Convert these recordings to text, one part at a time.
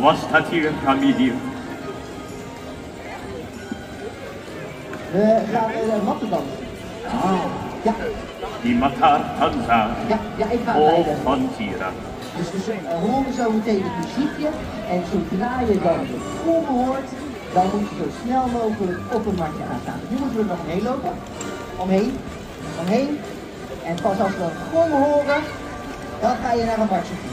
Was staat hier, Camille? We gaan matten dansen. Ah, Ja, die Matar Tanza. ja, ik ga Of leiden. van Tira. Dus we horen zo meteen het muziekje. En zodra je dan de gong hoort, dan moet je zo snel mogelijk op een matje gaan staan. Nu moeten we er nog omheen lopen. Omheen. En pas als we een gong horen, dan ga je naar een matje toe.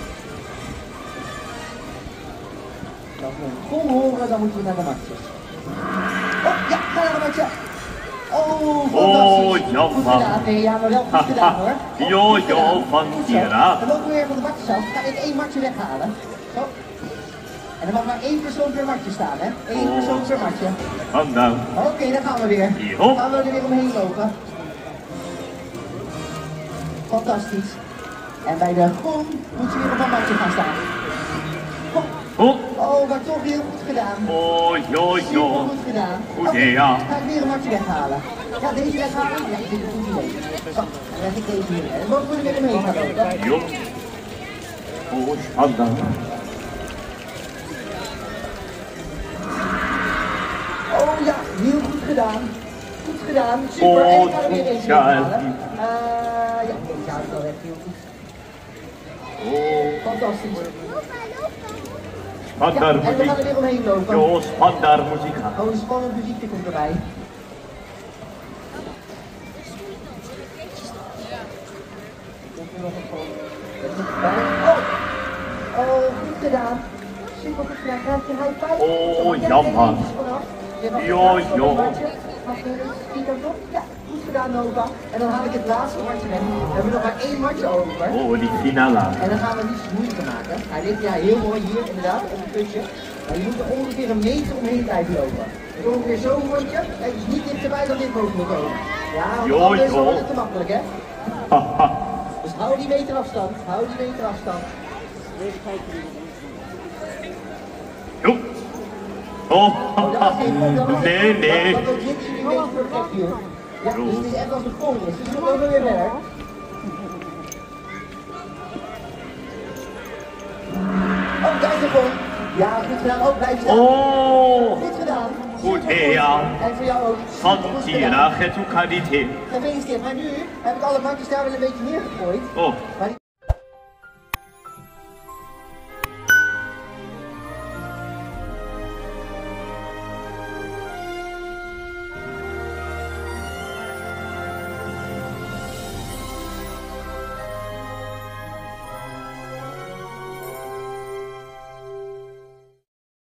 Als we een gong horen, dan moeten we naar de matjes. Oh, ja, ga naar de matje. Oh, fantastisch. Oh, Goed gedaan. Nee, ja, maar wel goed gedaan hoor. Jojo van Tira. Dan lopen we weer van de matjes af. Ga ik één matje weghalen. Zo. En er mag maar één persoon per matje staan, hè? Eén persoon per matje. Vandaan. Oké, dan gaan we weer. Hierop. Gaan we er weer omheen lopen. Fantastisch. En bij de gong moet je weer op een matje gaan staan. Oh, maar toch heel goed gedaan. Oh, jojo. Super goed gedaan. Goed, Oké, ja. ga ik weer een matje weghalen. Ja, deze weghalen? Ja, ik vind het een goed idee. Zo, dan leg ik deze hier. En dan mogen we er weer omheen gaan lopen. Jop. Oh, spannend. Oh ja, heel goed gedaan. Goed gedaan. Super. En ik ga er weer eentje weghalen. Ja, deze houdt wel echt heel goed. Oh, Fantastisch. spannend Ja, en we gaan er muziek. weer omheen lopen. Jo, spannend muziek. Oh, een spannend muziekje komt erbij. Oh, goed gedaan. Super goed gedaan. Krijg je high five? Oh, jammer. Jo. Ja, goed gedaan Nova. En dan haal ik het laatste matje weg. We hebben nog maar één matje over. Oh, die finale. En dan gaan we niets moeilijker maken. Hij ligt ja heel mooi hier inderdaad op een putje. Maar je moet er ongeveer een meter omheen blijven lopen. Dus ongeveer zo'n rondje. Kijk, dus niet dichterbij dan dit boven moet komen. Ja, want anders wordt het te makkelijk hè. Dus hou die meter afstand. Hou die meter afstand. Jo. Oh, Dat was nee. Dat zitten jullie een beetje perfect hier. Ja, dus het is echt als een gong is. Dus we lopen weer verder. Oh, daar is de gong. Ja, goed gedaan. Ook blijf staan. Oh, Goed gedaan. goed, ja. En voor jou ook. Van Goed Tira, gedaan. Getukanite. Gefeliciteerd. Maar nu heb ik alle matjes daar wel een beetje neergegooid. Oh. Maar die